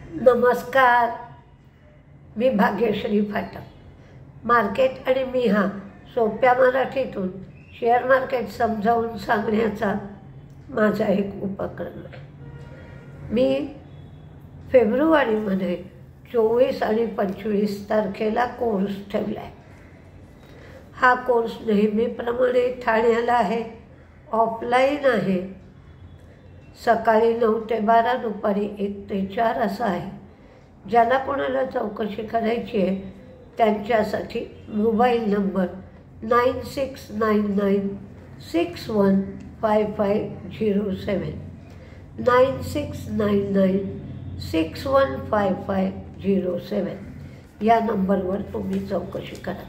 नमस्कार, मी भाग्यश्री फाटक. मार्केट आणि मी हा सोप्या मराठीतून शेअर मार्केट समजावून सांगण्याचा माझा एक उपक्रम आहे. मी फेब्रुवारीमध्ये 24 आणि 25 तारखेला कोर्स ठेवला आहे. हा कोर्स नेहमीप्रमाणे ठाण्याला आहे, ऑफलाईन आहे. सकाळी 9 ते 12, दुपारी 1 ते 4 असा आहे. ज्याला कोणाला चौकशी करायची आहे त्यांच्यासाठी मोबाईल नंबर 9699615507 9699615507 या नंबरवर तुम्ही चौकशी करा.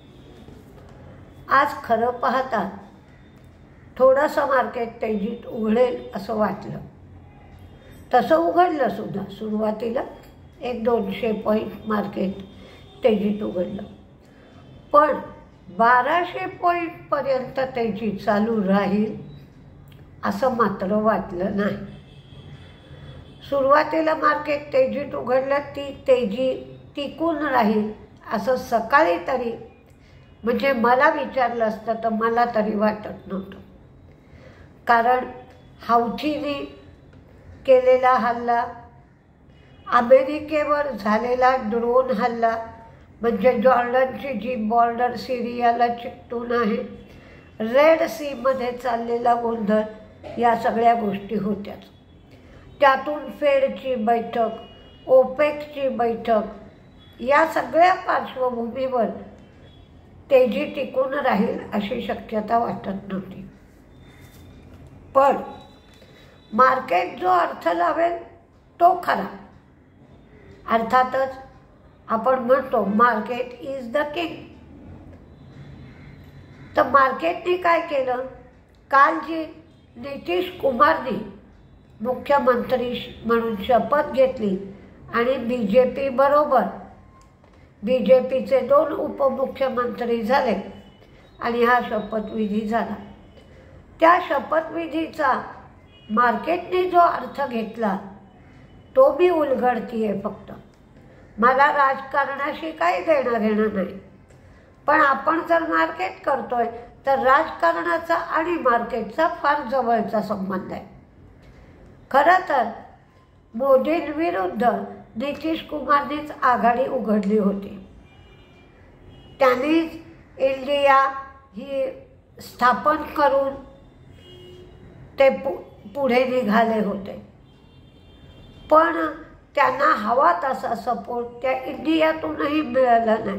आज खरं पाहता थोडंसं मार्केट तेजीत उघडेल असं वाटलं. तसं उघडलं सुद्धा. सुरुवातीला 100-200 पॉईंट मार्केट तेजीत उघडलं, पण 1200 पॉईंटपर्यंत तेजी चालू राहील असं मात्र वाटलं नाही. सुरुवातीला मार्केट तेजीत उघडलं, ती तेजी टिकून राहील असं सकाळी तरी म्हणजे मला विचारलं असतं तर मला तरी वाटत नव्हतं. कारण हौथीने केलेला हल्ला, अमेरिकेवर झालेला ड्रोन हल्ला, म्हणजे जॉर्डनची जी बॉर्डर सिरियाला चिकटून आहे, रेड सीमध्ये चाललेला गोंधळ, या सगळ्या गोष्टी होत्याच. त्यातून फेडची बैठक, ओपेकची बैठक, या सगळ्या पार्श्वभूमीवर तेजी टिकून राहील अशी शक्यता वाटत नव्हती. पण मार्केट जो अर्थ लावेल तो खरा. अर्थातच आपण म्हणतो मार्केट इज द किंग. तर मार्केटने काय केलं? काल जी नितीश कुमारने मुख्यमंत्री म्हणून शपथ घेतली आणि BJPचे 2 उपमुख्यमंत्री झाले आणि हा शपथविधी झाला. त्या शपथविधीचा मार्केटने जो अर्थ घेतला तो मी उलगडतीये. फक्त मला राजकारणाशी काही देणं घेणं नाही, पण आपण जर मार्केट करतोय तर राजकारणाचा आणि मार्केटचा फार जवळचा संबंध आहे. खरं तर मोदींविरुद्ध नितीश कुमारनेच आघाडी उघडली होती. त्यांनीच इंडिया ही स्थापन करून ते पुढे निघाले होते, पण त्यांना हवा तसा सपोर्ट त्या इंडियातूनही मिळाला नाही.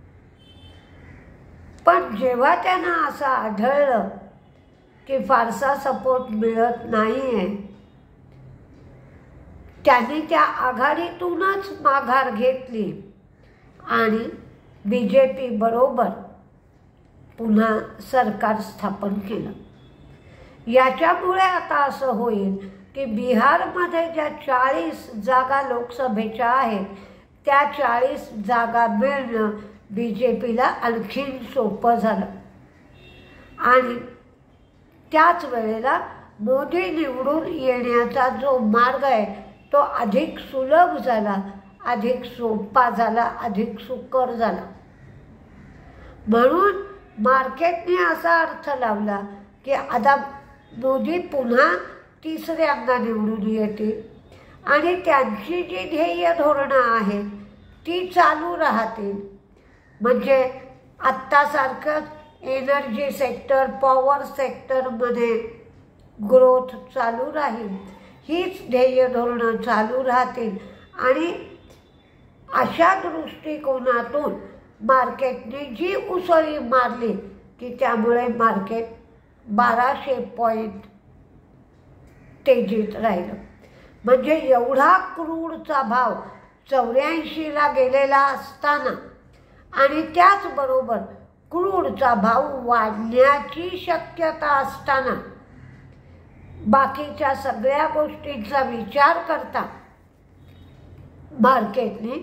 पण जेव्हा त्यांना असं आढळलं की फारसा सपोर्ट मिळत नाही आहे, त्यांनी त्या आघाडीतूनच माघार घेतली आणि BJP बरोबर पुन्हा सरकार स्थापन केलं. याच्यामुळे आता असं होईल की बिहारमध्ये ज्या 40 जागा लोकसभेच्या आहेत त्या 40 जागा मिळणं BJPला आणखीन सोपं झालं आणि त्याच वेळेला मोदी निवडून येण्याचा जो मार्ग आहे तो अधिक सुलभ झाला, अधिक सोपा झाला, अधिक सुकर झाला. म्हणून मार्केटने असा अर्थ लावला की आता मोदी पुन्हा 3ऱ्यांदा निवडून येतील आणि त्यांची जी ध्येय धोरणं आहेत ती चालू राहतील. म्हणजे आत्तासारखंच एनर्जी सेक्टर, पॉवर सेक्टरमध्ये ग्रोथ चालू राहील, हीच ध्येय धोरणं चालू राहतील. आणि अशा दृष्टिकोनातून मार्केटने जी उसळी मारली की त्यामुळे मार्केट 1200 पॉईंट तेजीत राहिलं. म्हणजे एवढा क्रूडचा भाव 84ला गेलेला असताना आणि त्याचबरोबर क्रूडचा भाव वाढण्याची शक्यता असताना बाकीच्या सगळ्या गोष्टींचा विचार करता मार्केटने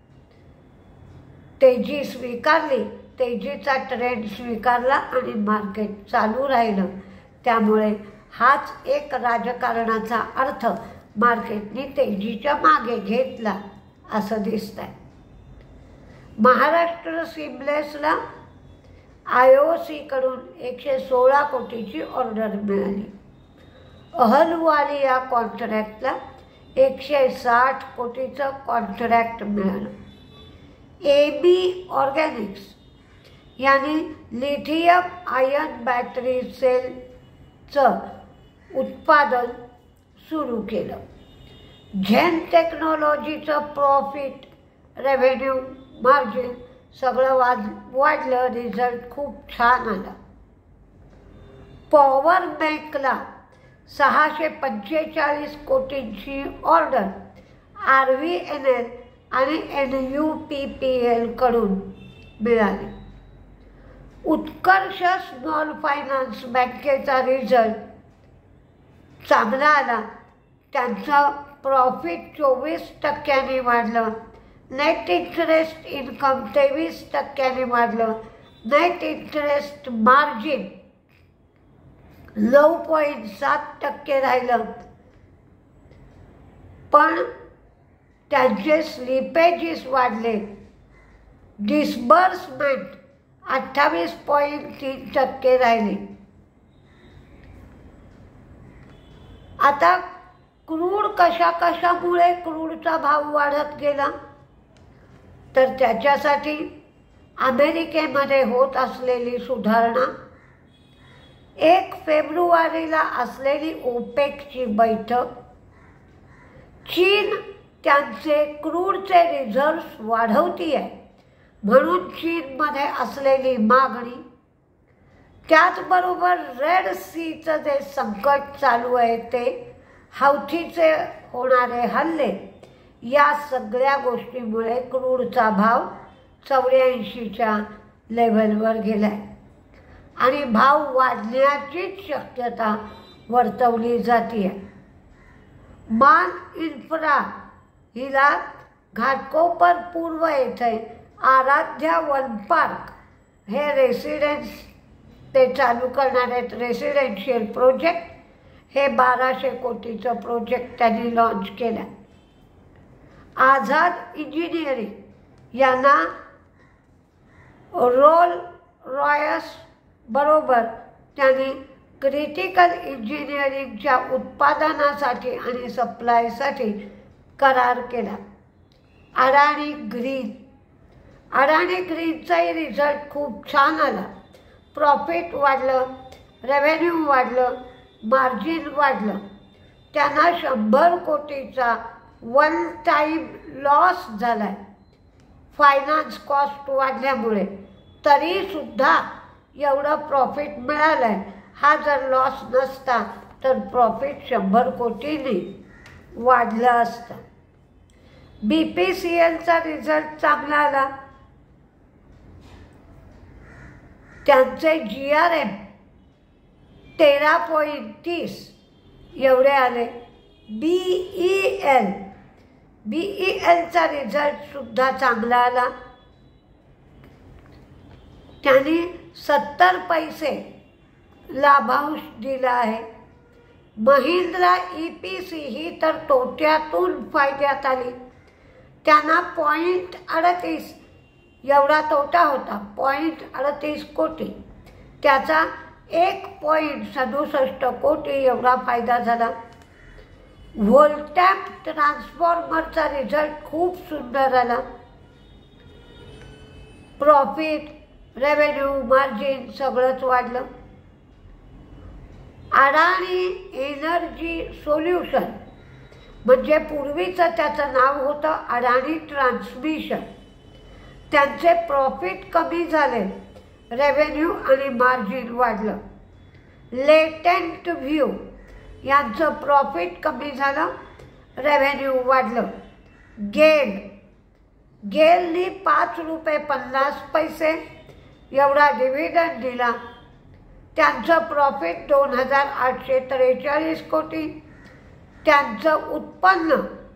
तेजी स्वीकारली, तेजीचा ट्रेंड स्वीकारला आणि मार्केट चालू राहिलं. त्यामुळे हाच एक राजकारणाचा अर्थ मार्केटने तेजीच्या मागे घेतला असं दिसत आहे. महाराष्ट्र सीमलेसला IOCकडून 116 कोटीची ऑर्डर मिळाली. अहलुवालिया या कॉन्ट्रॅक्टला 160 कोटीचं कॉन्ट्रॅक्ट मिळालं. AB ऑर्गॅनिक्स यांनी लिथियम आयन बॅटरी सेलचं उत्पादन सुरू केलं. झेन टेक्नॉलॉजीचं प्रॉफिट, रेव्हेन्यू, मार्जिन सगळं वाढलं. रिझल्ट खूप छान आला. पॉवर बँकला 645 कोटींची ऑर्डर RVNL आणि NUPPL कडून मिळाली. उत्कर्ष स्मॉल फायनान्स बँकेचा रिझल्ट चांगला आला. त्यांचा प्रॉफिट 24% वाढलं. नेट इंटरेस्ट इन्कम 23% वाढलं. नेट इंटरेस्ट मार्जिन 9.7% राहिलं. पण त्यांचे स्लिपेजेस वाढले. डिस्बर्समेंट 28.3% राहिले. आता क्रूड कशामुळे क्रूडचा भाव वाढत गेला, तर त्याच्यासाठी अमेरिकेमध्ये होत असलेली सुधारणा, 1 फेब्रुवारीला असलेली ओपेकची बैठक, चीन त्यांचे क्रूडचे रिझर्व्स वाढवतीये म्हणून चीनमध्ये असलेली मागणी, त्याचबरोबर रेड सीचं जे संकट चालू आहे ते, हौथीचे होणारे हल्ले, या सगळ्या गोष्टीमुळे क्रूडचा भाव 84च्या लेव्हलवर गेलाय आणि भाव वाढण्याचीच शक्यता वर्तवली जाते. मान इन्फ्रा हिला घाटकोपर पूर्व येथे आराध्या वन पार्क हे रेसिडेन्स ते चालू करणार आहेत. रेसिडेन्शियल प्रोजेक्ट हे 1200 कोटीचं प्रोजेक्ट त्यांनी लॉन्च केलं. आझाद इंजिनिअरिंग यांना रोल रॉयस बरोबर त्यांनी क्रिटिकल इंजिनिअरिंगच्या उत्पादनासाठी आणि सप्लायसाठी करार केला. अडाणी ग्रीनचाही रिझल्ट खूप छान आला. प्रॉफिट वाढलं, रेव्हेन्यू वाढलं, मार्जिन वाढलं. त्यांना 100 कोटीचा वन टाईम लॉस झाला आहे फायनान्स कॉस्ट वाढल्यामुळे. तरीसुद्धा एवढं प्रॉफिट मिळालं आहे. हा जर लॉस नसता तर प्रॉफिट 100 कोटींनी वाढलं असतं. BPCLचा रिझल्ट चांगला आला. त्यांचे GRM 13.30 एवढे आले. BELचा रिझल्टसुद्धा चांगला आला. त्यांनी 70 पैसे लाभांश दिला आहे. महिंद्रा EPC ही तर तोट्यातून फायद्यात आली. त्यांना 0.38 एवढा तोटा होता, 0.38 कोटी. त्याचा 1.67 कोटी एवढा फायदा झाला. व्होल्टॅप ट्रान्सफॉर्मरचा रिझल्ट खूप सुंदर आला. प्रॉफिट, रेव्हेन्यू, मार्जिन सगळंच वाढलं. अडाणी एनर्जी सोल्युशन म्हणजे पूर्वीचं त्याचं नाव होतं अडाणी ट्रान्समिशन. त्यांचे प्रॉफिट कमी झाले, रेव्हेन्यू आणि मार्जिन वाढलं. लेटेंट व्ह्यू यांचं प्रॉफिट कमी झालं, रेव्हेन्यू वाढलं. गेलनी 5 रुपये 50 पैसे एवढा डिव्हिडंड दिला. त्यांचं प्रॉफिट 2843 कोटी. त्यांचं उत्पन्न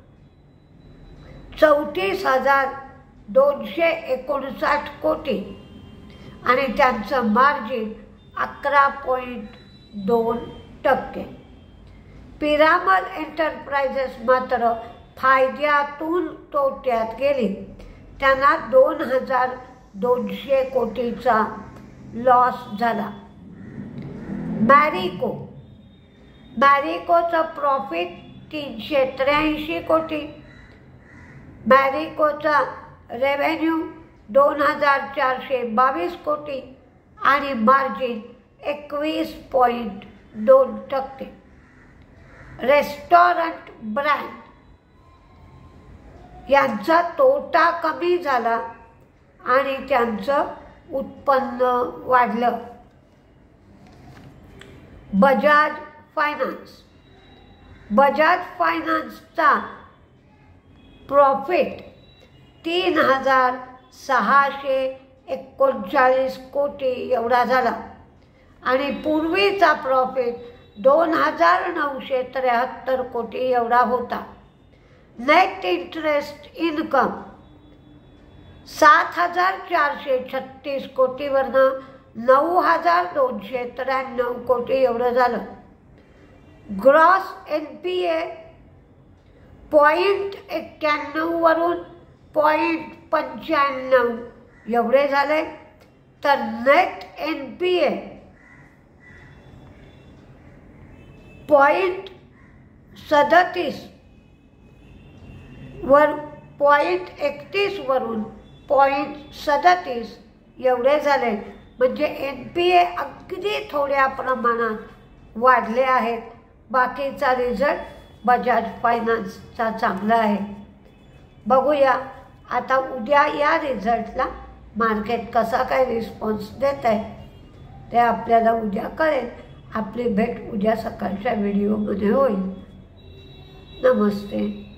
34,259 कोटी आणि त्यांचं मार्जिन 11.2%. पिरामल एंटरप्राइजेस मात्र फायद्यातून तोट्यात गेली. त्यांना 2,200 कोटीचा लॉस झाला. मॅरिकोचं प्रॉफिट 383 कोटी. मॅरिकोचा रेव्हेन्यू 2,422 कोटी आणि मार्जिन 21.2%. रेस्टॉरंट ब्रँड यांचा तोटा कमी झाला आणि त्यांचं उत्पन्न वाढलं. बजाज फायनान्सचा प्रॉफिट 3,639 कोटी एवढा झाला आणि पूर्वीचा प्रॉफिट 2,973 कोटी एवढा होता. नेट इंटरेस्ट इन्कम 7,436 कोटीवरनं 9,293 कोटी एवढं झालं. ग्रॉस NPA 0.91 वरून 0.95 एवढे झाले. तर नेट NPA 0.37 वर 0.31 वरून 0.37 एवढे झाले. म्हणजे NPA अगदी थोड्या प्रमाणात वाढले आहेत. बाकीचा रिझल्ट बजाज फायनान्सचा चांगला आहे. बघूया आता उद्या या रिझल्टला मार्केट कसा काय रिस्पॉन्स देत आहे ते आपल्याला उद्या कळेल. आपली भेट उद्या सकाळच्या व्हिडिओमध्ये होईल. नमस्ते.